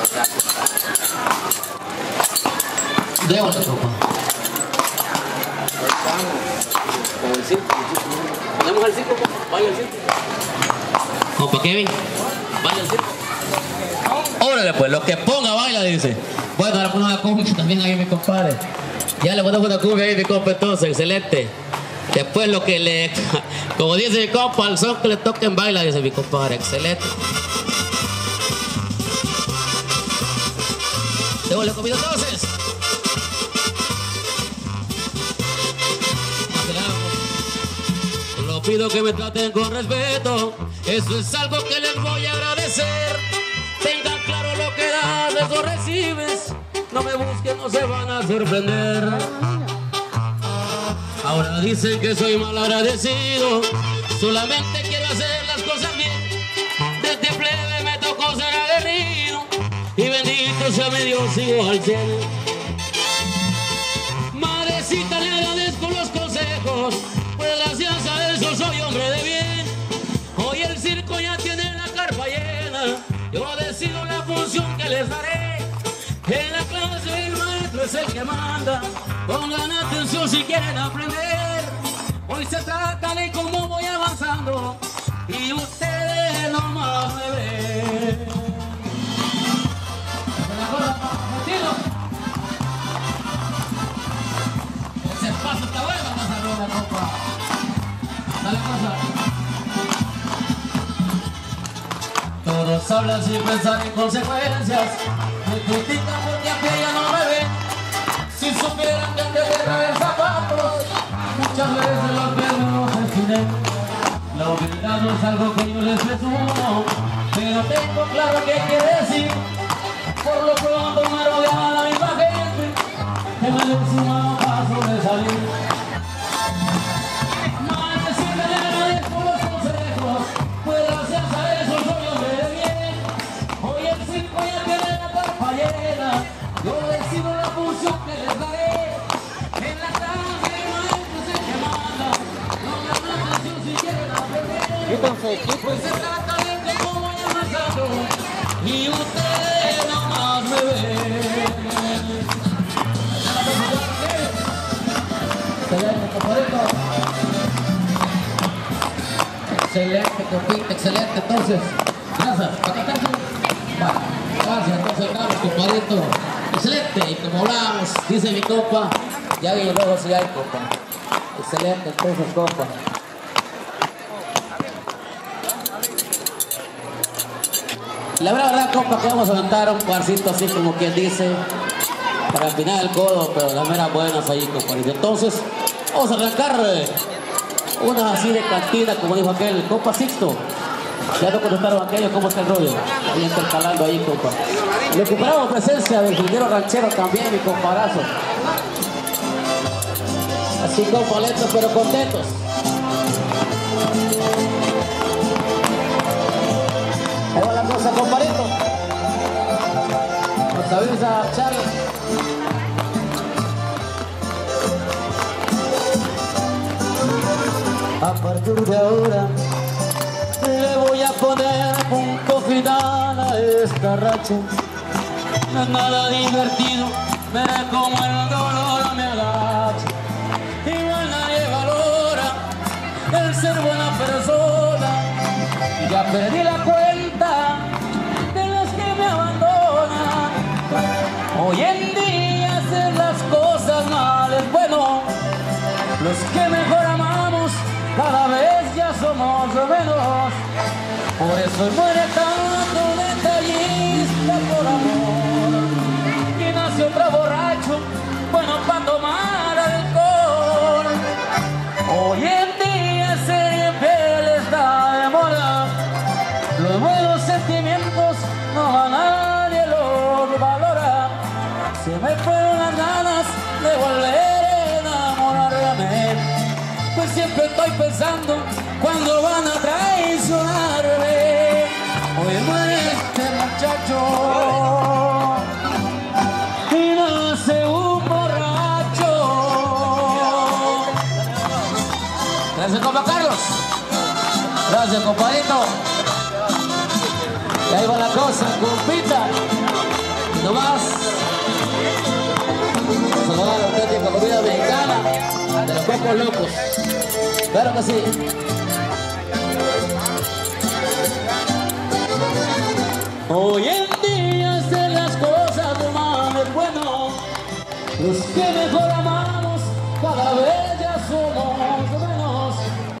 Déjale, compa. Con el circo. ¿Ponemos al circo? Vaya al circo. Compa Kevin. Vaya al circo. Órale pues, lo que ponga baila, dice. Bueno, ahora ponemos una cumbia también ahí, mi compadre. Ya le ponemos una cumbia ahí, mi compa, entonces, excelente. Después lo que le... Como dice mi compa, al son que le toquen baila, dice mi compadre, excelente. Déjale comida entonces. Lo pido que me traten con respeto, eso es algo que les voy a agradecer. Tengan claro lo que das, eso recibes. No me busquen, no se van a sorprender. Ahora dicen que soy mal agradecido, solamente quiero hacer las cosas bien. Desde plebe me tocó ser aguerrido, y bendito sea mi Dios, sigo al cielo. Madrecita, le agradezco los consejos, pues gracias a eso soy hombre de bien. Hoy el circo ya tiene la carpa llena, yo decido la función que les daré. En la clase el maestro es el que manda, pongan atención si quieren aprender. Hoy se trata de cómo voy avanzando y ustedes nomás me ven. Ese paso está bueno, más arriba, compa. Dale, cosa. Todos hablan sin pensar en consecuencias, me critican porque a pie ya no me ven. Si supieran que antes de traer zapatos, muchas veces los pies me los estiré. La humildad no es algo que yo les presumo, pero tengo claro que hay que decir. Por lo pronto me rodeaba la misma gente que me dio su mano para sobresalir. Madrecita, le agradezco los consejos, pues gracias a eso soy hombre de bien. Hoy el circo ya tiene la carpa llena, yo decido la función que les daré. En la clase el maestro es el que manda, no me dan atención si quieren aprender. Pues se trata de cómo voy avanzando y ustedes nomás me ven. Excelente, compadrito. Excelente, compita, excelente. Entonces, gracias. Gracias, entonces, vamos, compadrito. Excelente, y como hablábamos, dice mi compa, ya vi luego si hay, compa. Excelente, entonces, compa. La verdad, compa, que vamos a aventar un parcito así como quien dice, para empinar el codo, pero las meras buenas ahí, compadre. Entonces, vamos a arrancar unas así de cantina, como dijo aquel compa Sixto. Ya no contestaron aquello, ¿cómo está el rollo? Ahí intercalando ahí, compa. Recuperamos presencia del jilguero ranchero también, mi comparazo. Así, compa, lentos pero contentos. Ahí va la cosa, compadrito. Nos avisa Charlie. A partir de ahora le voy a poner punto final a esta racha. No es nada divertido ver como el dolor me agacha. Igual nadie valora el ser buena persona. Ya perdí la cuenta de los que me abandonan. Hoy en día hacer las cosas mal es bueno. Los que mejor amamos cada vez ya somos menos. Por eso muere tanto detallista por amor. Y nace otro borracho bueno para tomar alcohol. Hoy en día ser infiel está de moda. Los buenos sentimientos no a nadie los valora. Se me fueron las ganas de volver a enamorarme, pues siempre estoy pensando cuando van a traicionarme. Hoy muere este muchacho y nace un borracho. Gracias, compa Carlos. Gracias, compadrito. Y ahí va la cosa, compita. volvemos locos. Claro que sí. Hoy en día hacen las cosas más bueno, los que mejor amamos cada vez